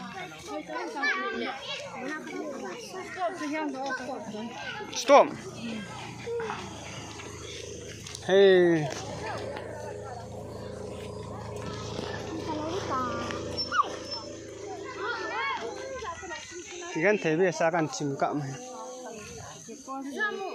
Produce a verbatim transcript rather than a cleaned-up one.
Stop. Hey. Thì kan thế bây giờ sao kan chim cặm.